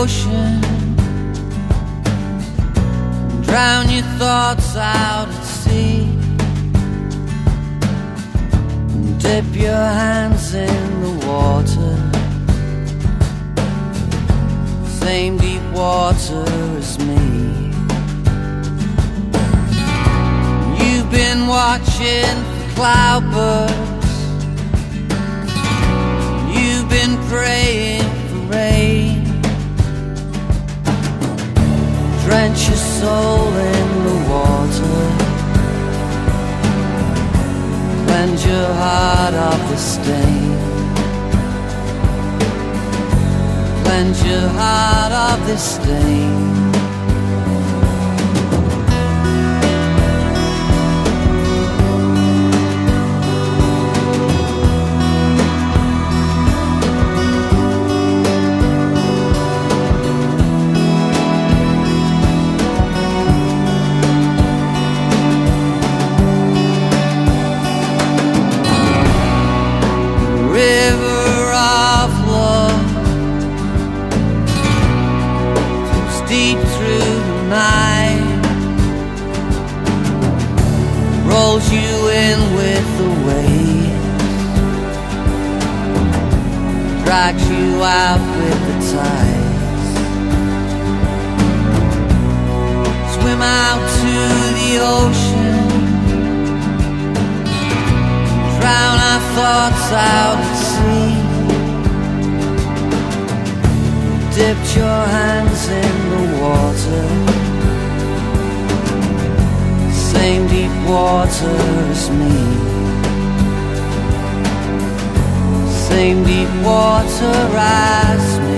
ocean, drown your thoughts out at sea. Dip your hands in the water, same deep water as me. You've been watching for cloudbursts, you've been praying for rain. Drench your soul in the water, cleanse your heart of the stain. Cleanse your heart of the stain. Deep through the night, rolls you in with the waves, drags you out with the tides. Swim out to the ocean, drown our thoughts out at sea. Dipped your hands in the water, same deep water as me. Same deep water as me.